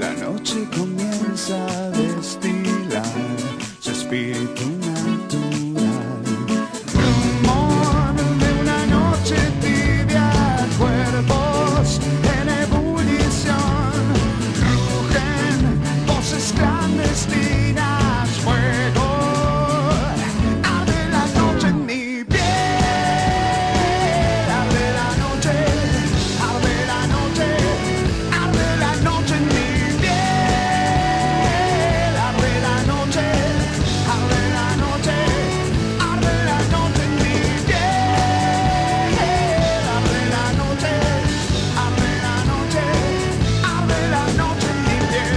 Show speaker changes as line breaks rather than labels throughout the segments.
La noche comienza a destilar su espíritu natural. Rumor de una noche tibia, cuerpos en ebullición, rugen voces clandestinas, fuego, arde la noche en mi piel, arde la noche, arde la noche, arde la noche en mi piel, arde la noche, arde la noche, arde la noche en mi piel, arde la noche, arde la noche, arde la noche en mi piel.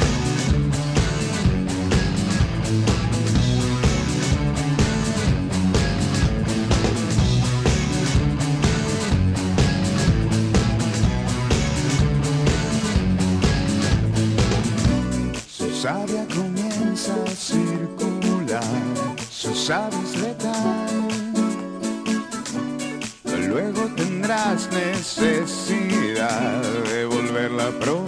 Su savia comienza a circular, su savia es letal. Luego tendrás necesidad de volverla a probar.